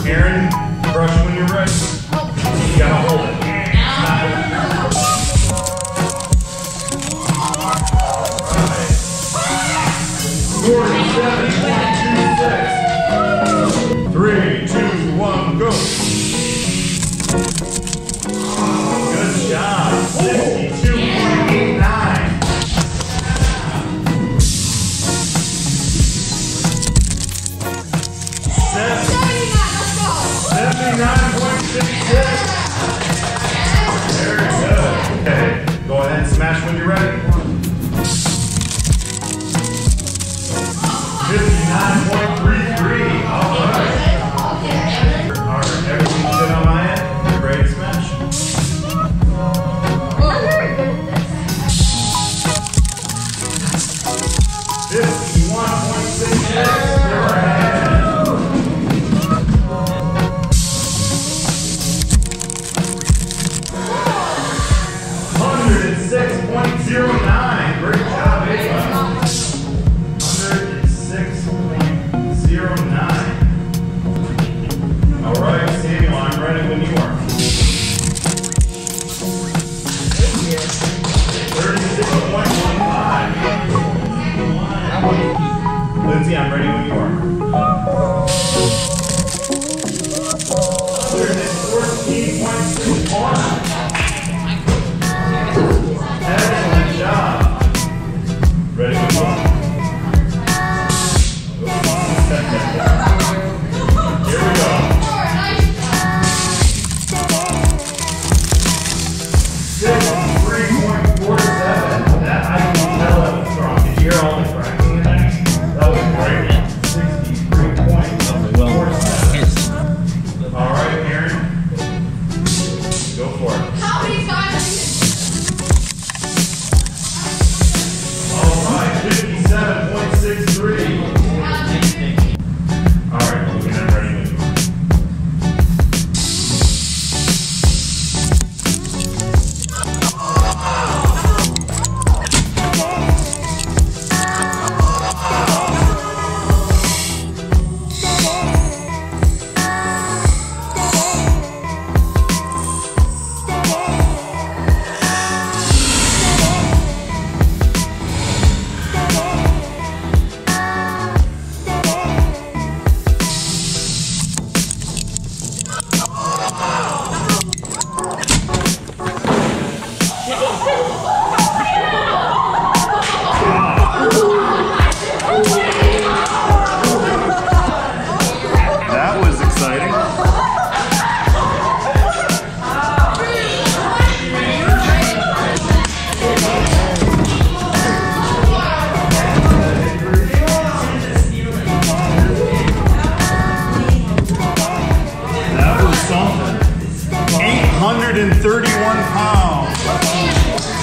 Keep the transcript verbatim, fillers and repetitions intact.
Aaron, brush when you're ready. You gotta hold it. forty-seven point two six. Three, two, one, go. Good job. sixty-two point eight nine. seventy-nine point six six. Very good. Okay, go ahead and smash when you're ready. fifty-nine point three three. All right. All right, everything's good on my end. You're ready to smash. fifty-one point six six. You're ahead. six point zero nine. Great job, Ava. one oh six point zero nine. All right, Samuel, I'm ready when you are. thirty-six point one five. Lindsay, I'm ready when you are. one fourteen point six one. Excellent job. Ready to go? Here we go. sixty-three point four seven. That I can tell that was strong. Did you hear all the cracking in that? That was great. sixty-three point four seven. All right, Aaron. Go for it. How many times? fifty-seven point six three. All right, we'll get that ready when you are. one hundred thirty-one pounds.